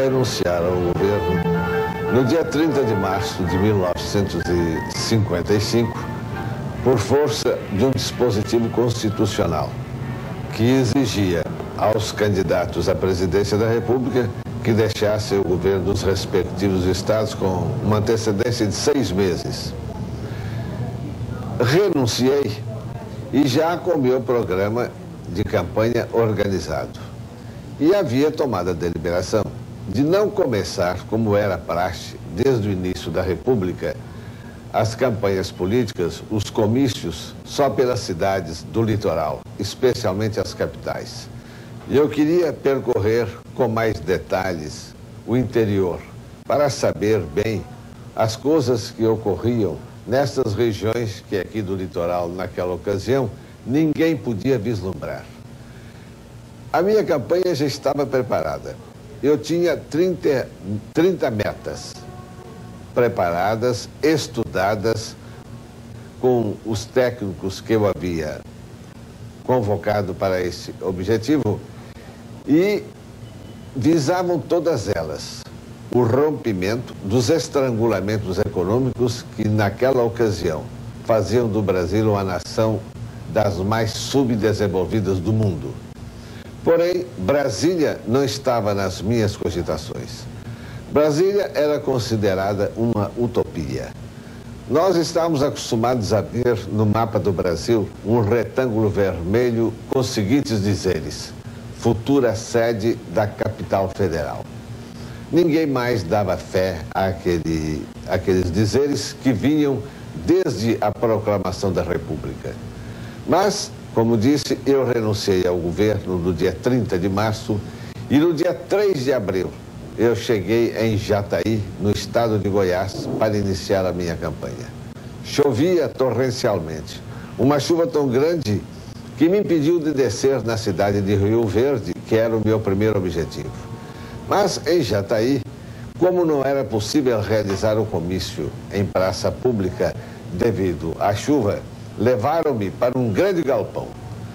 renunciar ao governo no dia 30 de março de 1955, por força de um dispositivo constitucional que exigia aos candidatos à presidência da República que deixassem o governo dos respectivos estados com uma antecedência de 6 meses. Renunciei e já com meu programa de campanha organizado. E havia tomado a deliberação de não começar, como era praxe desde o início da República, as campanhas políticas, os comícios, só pelas cidades do litoral, especialmente as capitais. E eu queria percorrer com mais detalhes o interior, para saber bem as coisas que ocorriam nessas regiões que aqui do litoral, naquela ocasião, ninguém podia vislumbrar. A minha campanha já estava preparada. Eu tinha 30 metas preparadas, estudadas, com os técnicos que eu havia convocado para esse objetivo, e visavam todas elas o rompimento dos estrangulamentos econômicos que naquela ocasião faziam do Brasil uma nação das mais subdesenvolvidas do mundo. Porém, Brasília não estava nas minhas cogitações. Brasília era considerada uma utopia. Nós estávamos acostumados a ver no mapa do Brasil um retângulo vermelho com os seguintes dizeres: futura sede da capital federal. Ninguém mais dava fé àqueles dizeres que vinham desde a proclamação da República. Mas, como disse, eu renunciei ao governo no dia 30 de março e no dia 3 de abril eu cheguei em Jataí, no estado de Goiás, para iniciar a minha campanha. Chovia torrencialmente, uma chuva tão grande que me impediu de descer na cidade de Rio Verde, que era o meu primeiro objetivo. Mas em Jataí, como não era possível realizar o comício em praça pública devido à chuva, levaram-me para um grande galpão.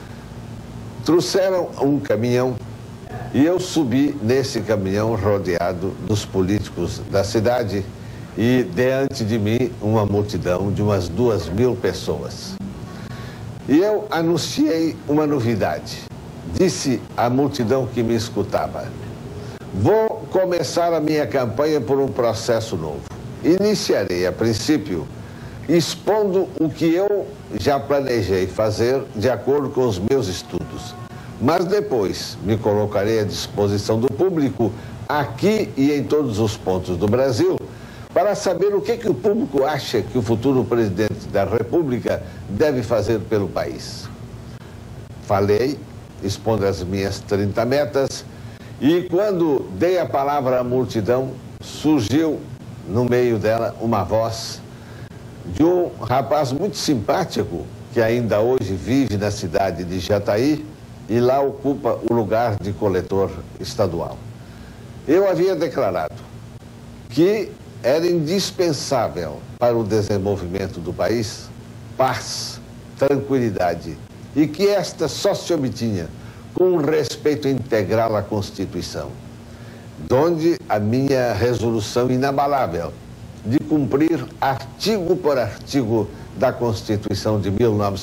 Trouxeram um caminhão e eu subi nesse caminhão rodeado dos políticos da cidade e diante de mim uma multidão de umas 2.000 pessoas. E eu anunciei uma novidade. Disse à multidão que me escutava: vou começar a minha campanha por um processo novo. Iniciarei, a princípio, expondo o que eu já planejei fazer de acordo com os meus estudos. Mas depois me colocarei à disposição do público aqui e em todos os pontos do Brasil para saber o que o público acha que o futuro presidente da República deve fazer pelo país. Falei, expondo as minhas 30 metas, e quando dei a palavra à multidão, surgiu no meio dela uma voz de um rapaz muito simpático que ainda hoje vive na cidade de Jataí e lá ocupa o lugar de coletor estadual. Eu havia declarado que era indispensável para o desenvolvimento do país paz, tranquilidade, e que esta só se obtinha com um respeito integral à Constituição, donde a minha resolução inabalável de cumprir artigo por artigo da Constituição de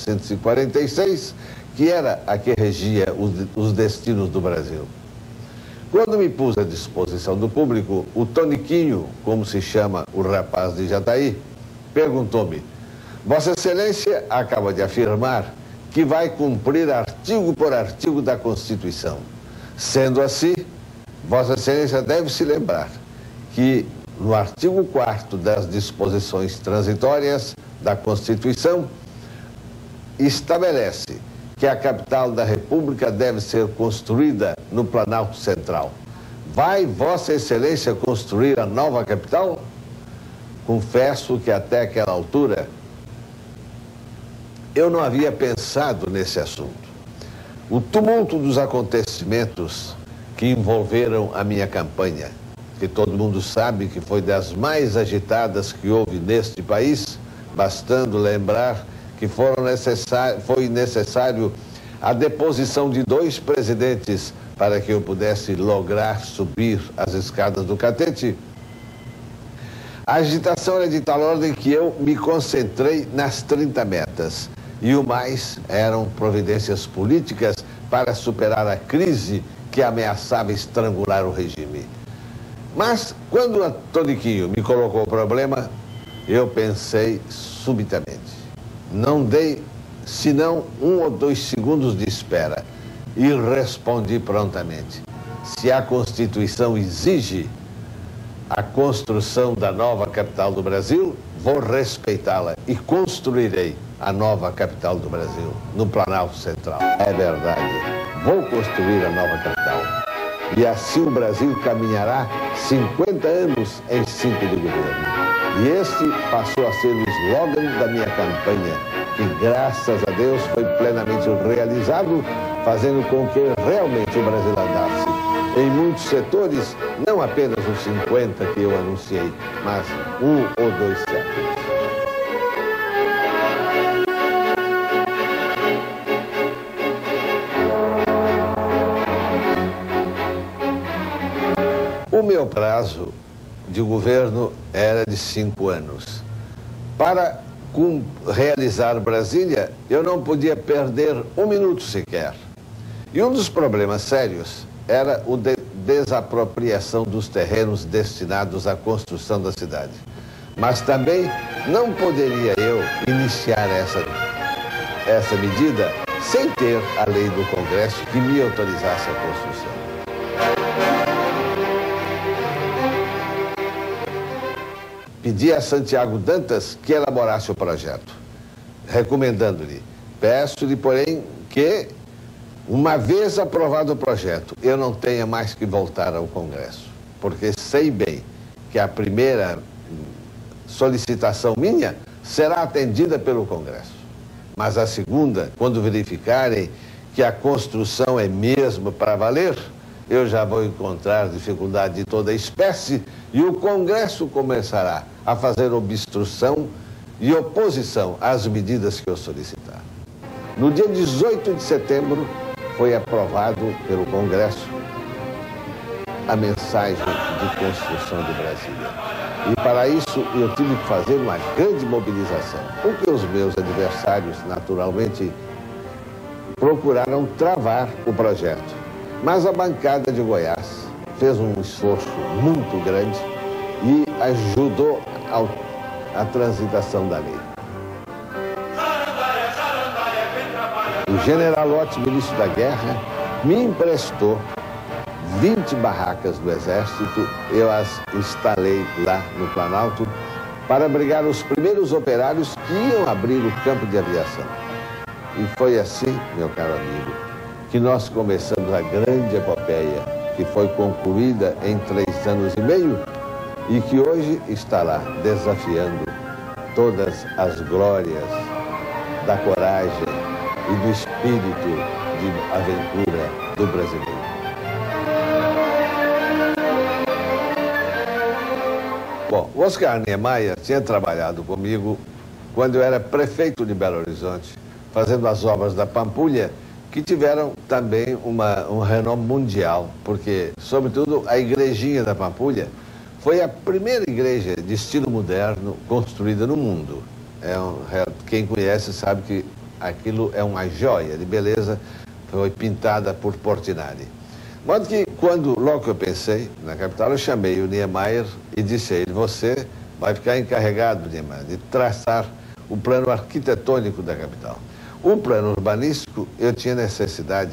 1946, que era a que regia os destinos do Brasil. Quando me pus à disposição do público, o Toniquinho, como se chama o rapaz de Jataí, perguntou-me: Vossa Excelência acaba de afirmar que vai cumprir artigo por artigo da Constituição. Sendo assim, Vossa Excelência deve se lembrar que no artigo 4º das disposições transitórias da Constituição estabelece que a capital da República deve ser construída no Planalto Central. Vai Vossa Excelência construir a nova capital? Confesso que até aquela altura eu não havia pensado nesse assunto. O tumulto dos acontecimentos que envolveram a minha campanha, que todo mundo sabe que foi das mais agitadas que houve neste país, bastando lembrar que foi necessário a deposição de 2 presidentes para que eu pudesse lograr subir as escadas do catete. A agitação era de tal ordem que eu me concentrei nas 30 metas. E o mais eram providências políticas para superar a crise que ameaçava estrangular o regime. Mas, quando o Toniquinho me colocou o problema, eu pensei subitamente. Não dei senão 1 ou 2 segundos de espera e respondi prontamente. Se a Constituição exige a construção da nova capital do Brasil, vou respeitá-la e construirei a nova capital do Brasil, no Planalto Central. É verdade, vou construir a nova capital. E assim o Brasil caminhará 50 anos em 5 de governo. E este passou a ser o slogan da minha campanha, que graças a Deus foi plenamente realizado, fazendo com que realmente o Brasil andasse em muitos setores, não apenas os 50 que eu anunciei, mas 1 ou 2 séculos. O meu prazo de governo era de 5 anos. Para realizar Brasília, eu não podia perder 1 minuto sequer. E um dos problemas sérios era a desapropriação dos terrenos destinados à construção da cidade. Mas também não poderia eu iniciar essa medida sem ter a lei do Congresso que me autorizasse a construção. Pedi a Santiago Dantas que elaborasse o projeto, recomendando-lhe, peço-lhe, porém, que, uma vez aprovado o projeto, eu não tenha mais que voltar ao Congresso, porque sei bem que a primeira solicitação minha será atendida pelo Congresso. Mas a segunda, quando verificarem que a construção é mesmo para valer, eu já vou encontrar dificuldade de toda espécie e o Congresso começará a fazer obstrução e oposição às medidas que eu solicitar. No dia 18 de setembro, foi aprovado pelo Congresso a mensagem de construção de Brasília. E para isso eu tive que fazer uma grande mobilização, porque os meus adversários, naturalmente, procuraram travar o projeto. Mas a bancada de Goiás fez um esforço muito grande e ajudou a transitação da lei. O general Lott, ministro da Guerra, me emprestou 20 barracas do Exército, eu as instalei lá no Planalto para abrigar os primeiros operários que iam abrir o campo de aviação. E foi assim, meu caro amigo, que nós começamos a grande epopeia, que foi concluída em 3 anos e meio e que hoje está lá desafiando todas as glórias da coragem e do espírito de aventura do brasileiro. Bom, o Oscar Niemeyer tinha trabalhado comigo quando eu era prefeito de Belo Horizonte, fazendo as obras da Pampulha, que tiveram também um renome mundial, porque, sobretudo, a igrejinha da Pampulha foi a primeira igreja de estilo moderno construída no mundo. Quem conhece sabe que aquilo é uma joia de beleza, foi pintada por Portinari. De modo que, logo que eu pensei na capital, eu chamei o Niemeyer e disse a ele, você vai ficar encarregado, Niemeyer, de traçar o plano arquitetônico da capital. O plano urbanístico, eu tinha necessidade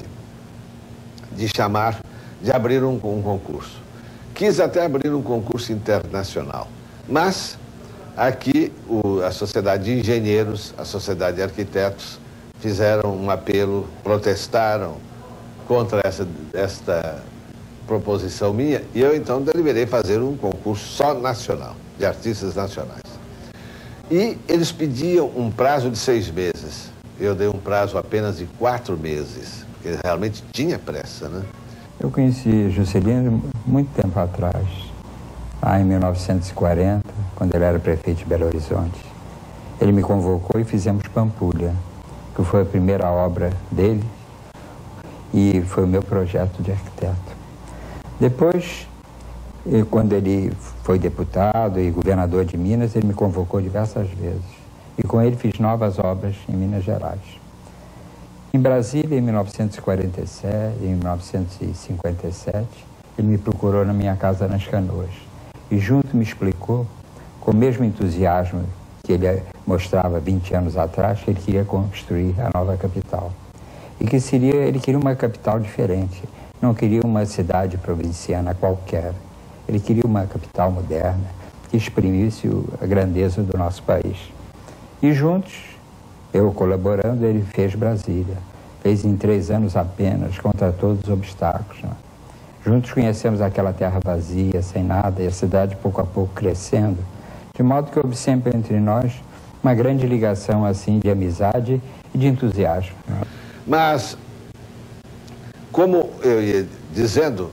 de abrir um concurso. Quis até abrir um concurso internacional, mas aqui a Sociedade de Engenheiros, a Sociedade de Arquitetos fizeram um apelo, protestaram contra esta proposição minha e eu então deliberei fazer um concurso só nacional, de artistas nacionais. E eles pediam um prazo de 6 meses. Eu dei um prazo apenas de 4 meses, porque realmente tinha pressa, né? Eu conheci Juscelino muito tempo atrás, lá em 1940, quando ele era prefeito de Belo Horizonte. Ele me convocou e fizemos Pampulha, que foi a primeira obra dele. e foi o meu projeto de arquiteto. Depois, quando ele foi deputado e governador de Minas, ele me convocou diversas vezes. E com ele fiz novas obras em Minas Gerais. Em Brasília, em 1947, em 1957, ele me procurou na minha casa nas Canoas. E junto me explicou, com o mesmo entusiasmo que ele mostrava 20 anos atrás, que ele queria construir a nova capital. E que ele queria uma capital diferente. Não queria uma cidade provinciana qualquer. Ele queria uma capital moderna que exprimisse a grandeza do nosso país. E juntos, eu colaborando, ele fez Brasília. Fez em 3 anos apenas, contra todos os obstáculos. Né? Juntos conhecemos aquela terra vazia, sem nada, e a cidade pouco a pouco crescendo. De modo que houve sempre entre nós uma grande ligação assim de amizade e de entusiasmo. Né? Mas, como eu ia dizendo,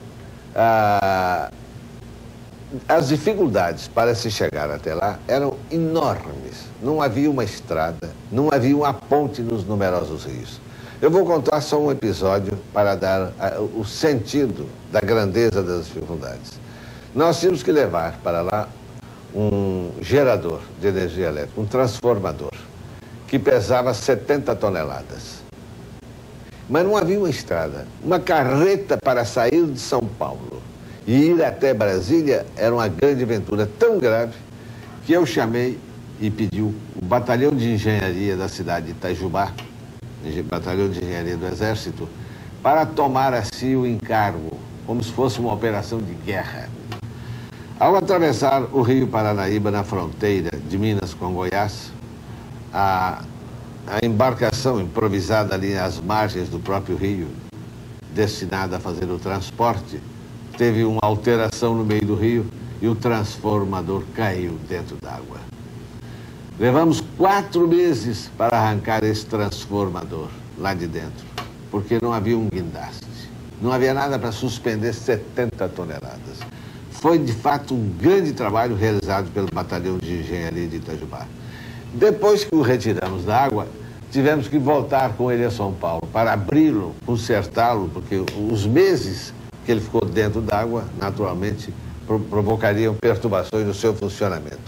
as dificuldades para se chegar até lá eram enormes. Não havia uma estrada, não havia uma ponte nos numerosos rios. Eu vou contar só um episódio para dar o sentido da grandeza das dificuldades. Nós tínhamos que levar para lá um gerador de energia elétrica, um transformador, que pesava 70 toneladas. Mas não havia uma estrada. Uma carreta para sair de São Paulo e ir até Brasília era uma grande aventura tão grave que eu chamei e pedi o batalhão de engenharia da cidade de Itajubá, batalhão de engenharia do Exército, para tomar assim o encargo, como se fosse uma operação de guerra. Ao atravessar o rio Paranaíba na fronteira de Minas com Goiás, a embarcação improvisada ali às margens do próprio rio, destinada a fazer o transporte, teve uma alteração no meio do rio e o transformador caiu dentro d'água. Levamos 4 meses para arrancar esse transformador lá de dentro, porque não havia um guindaste, não havia nada para suspender 70 toneladas. Foi, de fato, um grande trabalho realizado pelo Batalhão de Engenharia de Itajubá. Depois que o retiramos da água, tivemos que voltar com ele a São Paulo para abri-lo, consertá-lo, porque os meses que ele ficou dentro d'água, naturalmente, provocariam perturbações no seu funcionamento.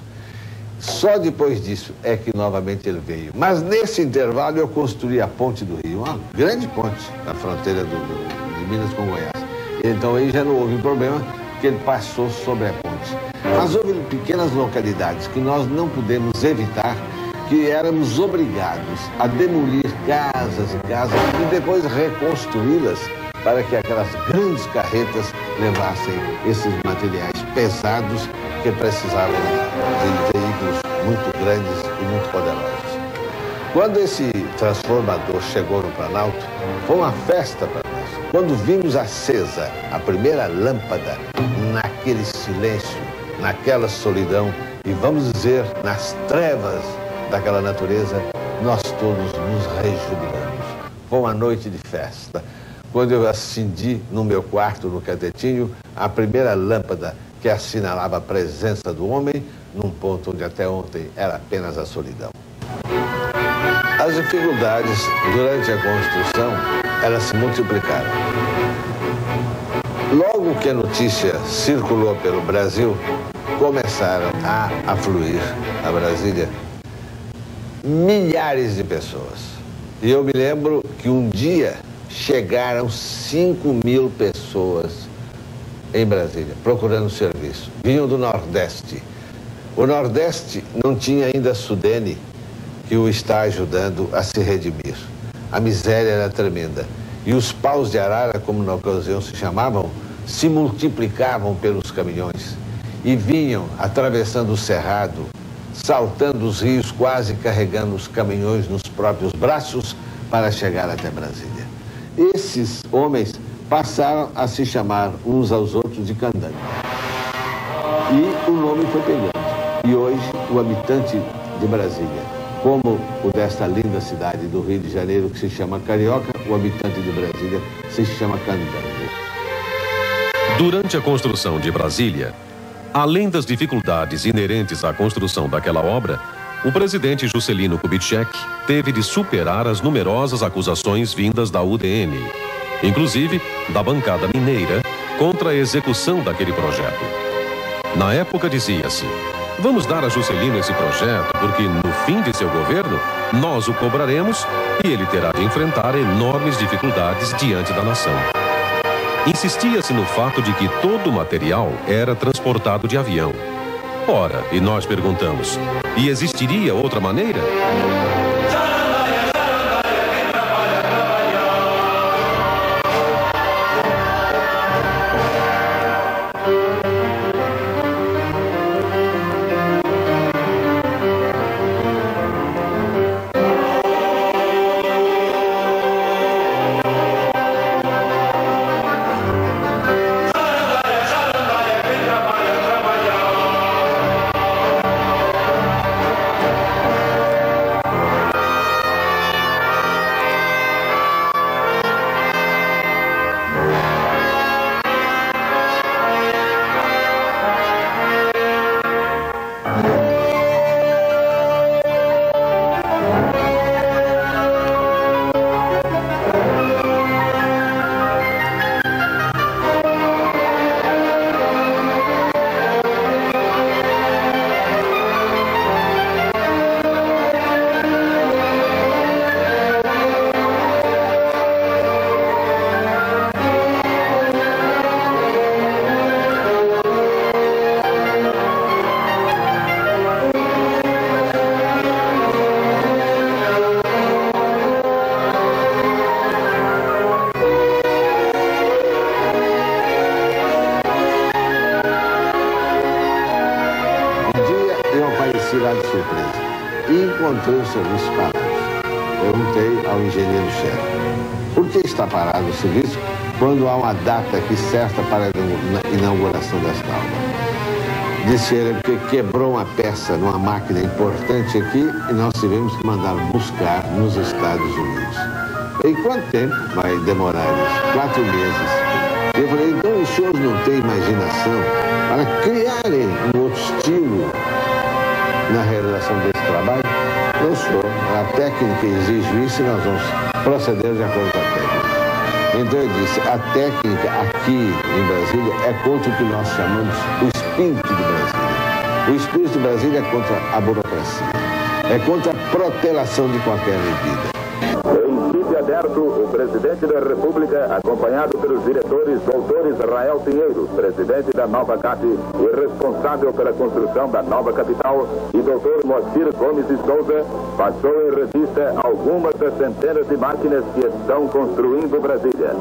Só depois disso é que novamente ele veio. Mas nesse intervalo eu construí a ponte do Rio, uma grande ponte na fronteira de Minas com Goiás. Então aí já não houve problema, porque ele passou sobre a ponte. Mas houve pequenas localidades que nós não pudemos evitar, que éramos obrigados a demolir casas e casas e depois reconstruí-las para que aquelas grandes carretas levassem esses materiais pesados que precisavam de veículos muito grandes e muito poderosos. Quando esse transformador chegou no Planalto, foi uma festa para nós. Quando vimos acesa a primeira lâmpada naquele silêncio, naquela solidão e, vamos dizer, nas trevas daquela natureza, nós todos nos rejubilamos. Foi uma noite de festa. Quando eu acendi no meu quarto, no catetinho, a primeira lâmpada que assinalava a presença do homem num ponto onde até ontem era apenas a solidão. As dificuldades durante a construção, elas se multiplicaram. Logo que a notícia circulou pelo Brasil, começaram a afluir a Brasília milhares de pessoas. E eu me lembro que um dia chegaram 5.000 pessoas em Brasília, procurando serviço. Vinham do Nordeste. O Nordeste não tinha ainda Sudene, que o está ajudando a se redimir. A miséria era tremenda. E os paus de arara, como na ocasião se chamavam, se multiplicavam pelos caminhões. E vinham atravessando o cerrado, saltando os rios, quase carregando os caminhões nos próprios braços para chegar até Brasília. Esses homens passaram a se chamar uns aos outros de candango. E o nome foi pegando. E hoje, o habitante de Brasília, como o desta linda cidade do Rio de Janeiro, que se chama Carioca, o habitante de Brasília se chama candango. Durante a construção de Brasília, além das dificuldades inerentes à construção daquela obra, o presidente Juscelino Kubitschek teve de superar as numerosas acusações vindas da UDN. inclusive da bancada mineira, contra a execução daquele projeto. Na época dizia-se: vamos dar a Juscelino esse projeto porque no fim de seu governo nós o cobraremos e ele terá de enfrentar enormes dificuldades diante da nação. Insistia-se no fato de que todo o material era transportado de avião. Ora, e nós perguntamos, e existiria outra maneira? Lá de surpresa e encontrei o serviço parado. Perguntei ao engenheiro-chefe: por que está parado o serviço quando há uma data aqui certa para a inauguração desta obra? Disse ele: porque quebrou uma peça numa máquina importante aqui e nós tivemos que mandar buscar nos Estados Unidos. E quanto tempo vai demorar isso? 4 meses. Eu falei: então os senhores não têm imaginação para criarem um outro estilo na realização desse trabalho? Não, senhor, a técnica exige isso e nós vamos proceder de acordo com a técnica. Então eu disse: a técnica aqui em Brasília é contra o que nós chamamos o espírito de Brasília. O espírito de Brasília é contra a burocracia, é contra a protelação de qualquer medida. Em sítio aberto, o presidente da República, acompanhado pelos diretores Dr. Israel Pinheiro, presidente da Nova CAP e responsável pela construção da nova capital, e Dr. Moacir Gomes de Souza, passou em revista algumas das centenas de máquinas que estão construindo Brasília.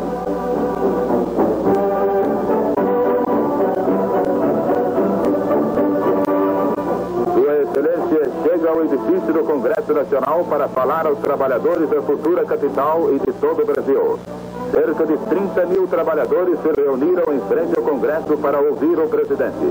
Excelência chega ao edifício do Congresso Nacional para falar aos trabalhadores da futura capital e de todo o Brasil. Cerca de 30 mil trabalhadores se reuniram em frente ao Congresso para ouvir o presidente.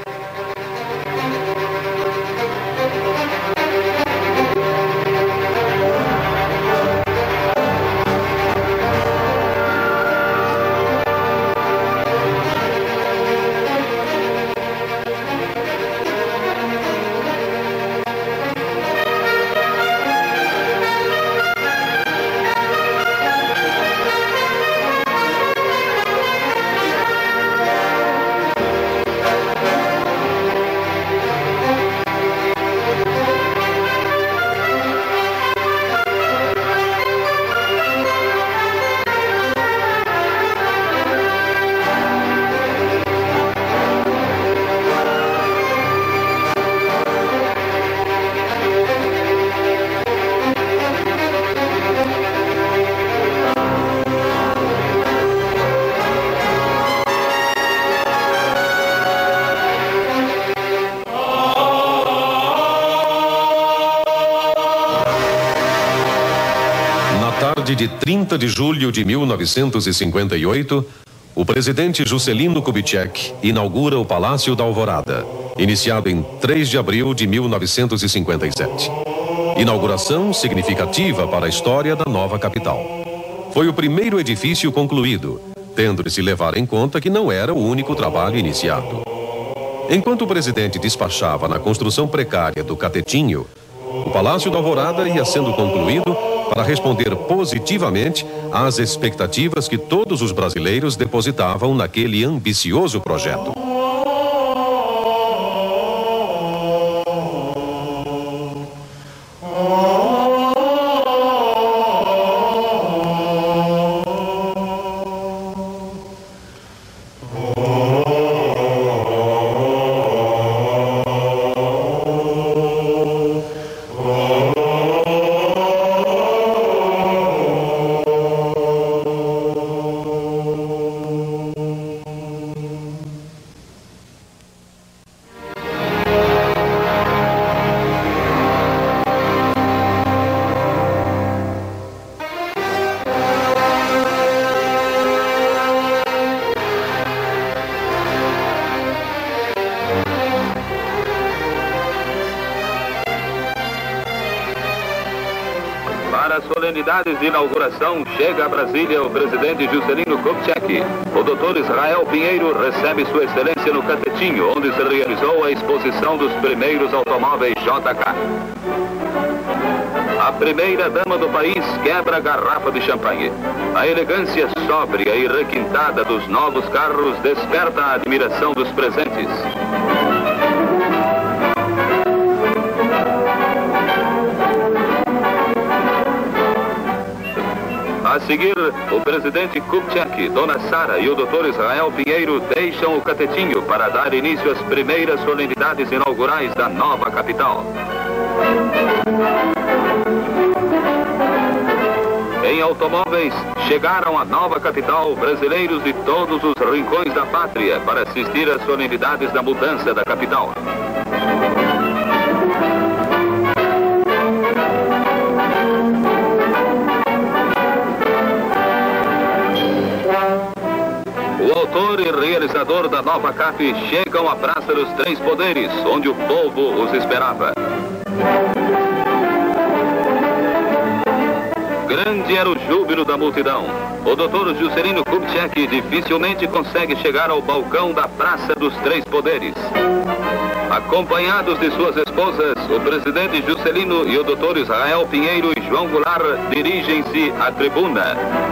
De 30 de julho de 1958, o presidente Juscelino Kubitschek inaugura o Palácio da Alvorada, iniciado em 3 de abril de 1957. Inauguração significativa para a história da nova capital. Foi o primeiro edifício concluído, tendo de se levar em conta que não era o único trabalho iniciado. Enquanto o presidente despachava na construção precária do Catetinho, o Palácio da Alvorada ia sendo concluído para responder positivamente às expectativas que todos os brasileiros depositavam naquele ambicioso projeto. Para as solenidades de inauguração, chega a Brasília o presidente Juscelino Kubitschek. O Dr. Israel Pinheiro recebe Sua Excelência no Catetinho, onde se realizou a exposição dos primeiros automóveis JK. A primeira-dama do país quebra a garrafa de champanhe. A elegância sóbria e requintada dos novos carros desperta a admiração dos presentes. A seguir, o presidente Kubitschek, Dona Sara e o Dr. Israel Pinheiro deixam o Catetinho para dar início às primeiras solenidades inaugurais da nova capital. Em automóveis, chegaram à nova capital brasileiros de todos os rincões da pátria para assistir às solenidades da mudança da capital. O autor e realizador da nova CAP chegam à Praça dos Três Poderes, onde o povo os esperava. Grande era o júbilo da multidão. O Dr. Juscelino Kubitschek dificilmente consegue chegar ao balcão da Praça dos Três Poderes. Acompanhados de suas esposas, o presidente Juscelino e o Dr. Israel Pinheiro e João Goulart dirigem-se à tribuna.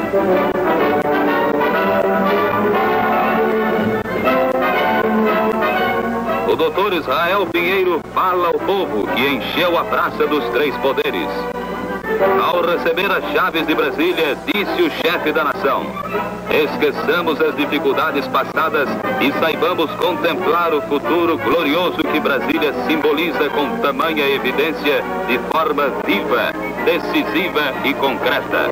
O Dr. Israel Pinheiro fala ao povo que encheu a Praça dos Três Poderes. Ao receber as chaves de Brasília, disse o chefe da nação: esqueçamos as dificuldades passadas e saibamos contemplar o futuro glorioso que Brasília simboliza com tamanha evidência, de forma viva, decisiva e concreta.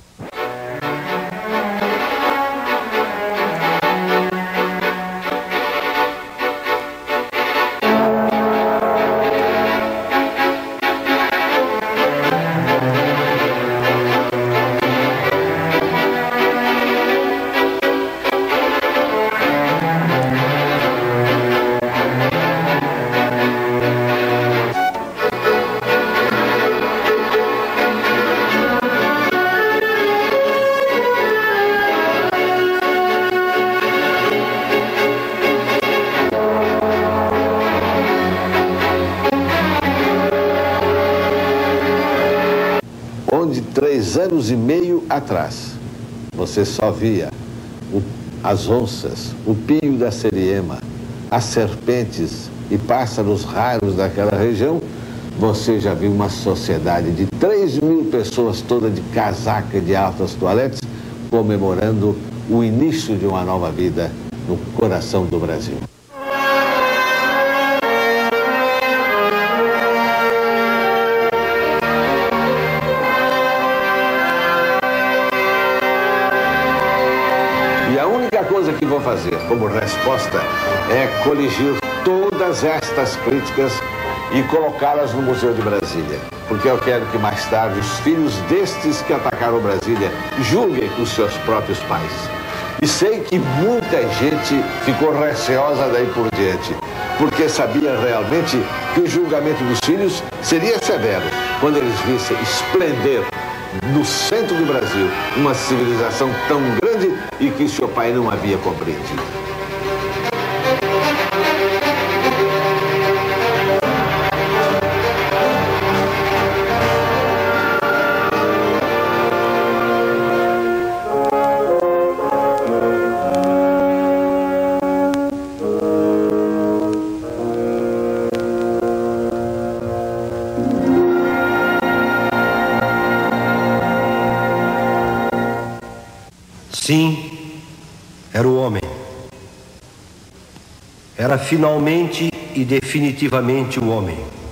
Onde 3 anos e meio atrás você só via as onças, o pio da seriema, as serpentes e pássaros raros daquela região, você já viu uma sociedade de 3.000 pessoas toda de casaca de altas toaletes comemorando o início de uma nova vida no coração do Brasil. E a única coisa que vou fazer como resposta é coligir todas estas críticas e colocá-las no Museu de Brasília. Porque eu quero que mais tarde os filhos destes que atacaram Brasília julguem os seus próprios pais. E sei que muita gente ficou receosa daí por diante, porque sabia realmente que o julgamento dos filhos seria severo quando eles vissem esplender no centro do Brasil uma civilização tão grande e que seu pai não havia compreendido. Sim, era o homem. Era finalmente e definitivamente o homem.